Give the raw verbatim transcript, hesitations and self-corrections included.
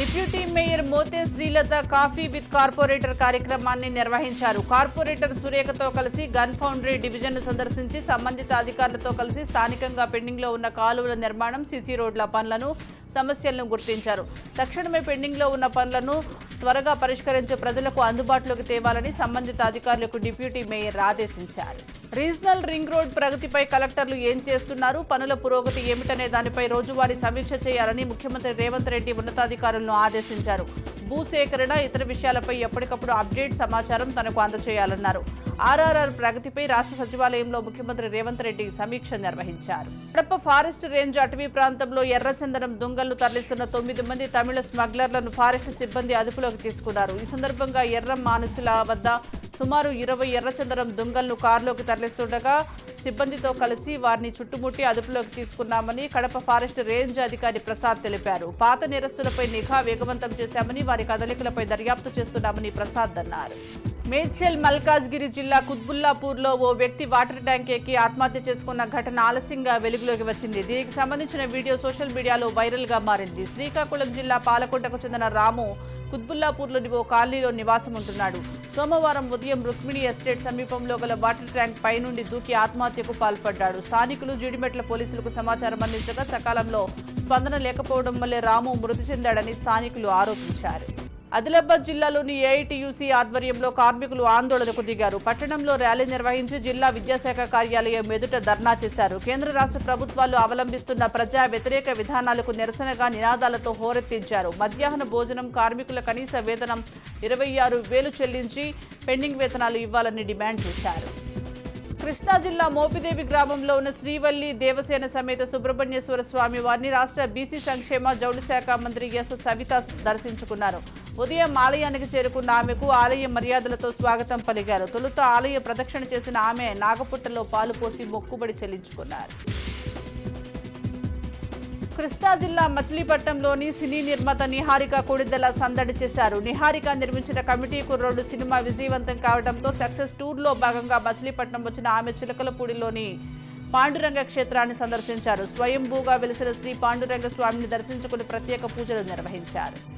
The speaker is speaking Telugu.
Deputy mayor Mothe Srilatha coffee with corporator కార్యక్రమాన్ని నిర్వహించారు. కార్పొరేటర్ సురేఖతో కలిసి గన్ ఫౌండరీ డివిజన్ ను సందర్శించి సంబంధిత అధికారులతో కలిసి స్థానికంగా పెండింగ్ లో ఉన్న కాలువల నిర్మాణం, సీసీ రోడ్ల పనులను, సమస్యలను గుర్తించారు. తక్షణమే పెండింగ్ లో ఉన్న పనులను త్వరగా పరిష్కరించి ప్రజలకు అందుబాటులోకి తేవాలని సంబంధిత అధికారులకు డిప్యూటీ మేయర్ ఆదేశించారు. రీజనల్ రింగ్ రోడ్ ప్రగతిపై కలెక్టర్లు ఏం చేస్తున్నారు, పనుల పురోగతి ఏమిటనే దానిపై రోజువారీ సమీక్ష చేయాలని ముఖ్యమంత్రి రేవంత్ రెడ్డి ఉన్నతాధికారులను ఆదేశించారు. భూసేకరణ, ఇతర విషయాలపై ఎప్పటికప్పుడు అప్డేట్ సమాచారం తనకు అందజేయాలన్నారు. ఆర్ఆర్ఆర్ ప్రగతిపై రాష్ట్ర సచివాలయంలో ముఖ్యమంత్రి రేవంత్ రెడ్డి సమీక్ష నిర్వహించారు. కడప ఫారెస్ట్ రేంజ్ అటవీ ప్రాంతంలో ఎర్రచందనం దుంగలను తరలిస్తున్న తొమ్మిది మంది తమిళ స్మగ్లర్లను ఫారెస్ట్ సిబ్బంది అదుపులోకి తీసుకున్నారు. ఈ సందర్భంగా ఎర్ర మానుసుల వద్ద సుమారు ఇరవై ఎర్రచందనం దుంగలను కారులోకి తరలిస్తుండగా సిబ్బందితో కలిసి వారిని చుట్టుముట్టి అదుపులోకి తీసుకున్నామని కడప ఫారెస్ట్ రేంజ్ అధికారి ప్రసాద్ తెలిపారు. పాత నేరస్తులపై నిఘా వేగవంతం చేశామని, వారి కదలికలపై దర్యాప్తు చేస్తున్నామని ప్రసాద్ అన్నారు. మేడ్చల్ మల్కాజ్గిరి జిల్లా కుత్బుల్లాపూర్లో ఓ వ్యక్తి వాటర్ ట్యాంక్ ఎక్కి ఆత్మహత్య చేసుకున్న ఘటన ఆలస్యంగా వెలుగులోకి వచ్చింది. దీనికి సంబంధించిన వీడియో సోషల్ మీడియాలో వైరల్ గా మారింది. శ్రీకాకుళం జిల్లా పాలకొండకు చెందిన రాము కుత్బుల్లాపూర్లోని ఓ కాలనీలో నివాసం ఉంటున్నాడు. సోమవారం ఉదయం రుక్మిణి ఎస్టేట్ సమీపంలో గల వాటర్ ట్యాంక్ పై నుండి దూకి ఆత్మహత్యకు పాల్పడ్డాడు. స్థానికులు జీడిమెట్ల పోలీసులకు సమాచారం అందించగా సకాలంలో స్పందన లేకపోవడం వల్లే రాము మృతి చెందాడని స్థానికులు ఆరోపించారు. ఆదిలాబాద్ జిల్లాలోని ఏఐటీయూసీ ఆధ్వర్యంలో కార్మికులు ఆందోళనకు దిగారు. పట్టణంలో ర్యాలీ నిర్వహించి జిల్లా విద్యాశాఖ కార్యాలయం ఎదుట ధర్నా చేశారు. కేంద్ర రాష్ట్ర ప్రభుత్వాలు అవలంబిస్తున్న ప్రజా వ్యతిరేక విధానాలకు నిరసనగా నినాదాలతో హోరెత్తించారు. మధ్యాహ్న భోజనం, కార్మికుల కనీస వేతనం ఇరవై ఆరు వేలు చెల్లించి పెండింగ్ వేతనాలు ఇవ్వాలని డిమాండ్ చేశారు. కృష్ణా జిల్లా మోపిదేవి గ్రామంలో ఉన్న శ్రీవల్లి దేవసేన సమేత సుబ్రహ్మణ్యేశ్వర స్వామి వారిని రాష్ట్ర బీసీ సంక్షేమ జౌళి శాఖ మంత్రి ఎస్ సవిత దర్శించుకున్నారు. ఉదయం ఆలయానికి చేరుకున్న ఆమెకు ఆలయ మర్యాదలతో స్వాగతం పలికారు. తొలుత ఆలయ ప్రదక్షిణ చేసిన ఆమె నాగపుట్టలో పాలు పోసి మొక్కుబడి చెల్లించుకున్నారు. కృష్ణా జిల్లా మచిలీపట్నంలోని సినీ నిర్మాత నిహారిక కోడిదెల సందడి చేశారు. నిహారిక నిర్మించిన కమిటీ కుర్రోడు సినిమా విజయవంతం కావడంతో సక్సెస్ టూర్లో భాగంగా మచిలీపట్నం వచ్చిన ఆమె చిలకలపూడిలోని పాండురంగ క్షేత్రాన్ని సందర్శించారు. స్వయంభూగా వెలిసిన శ్రీ పాండురంగ స్వామిని దర్శించుకుని ప్రత్యేక పూజలు నిర్వహించారు.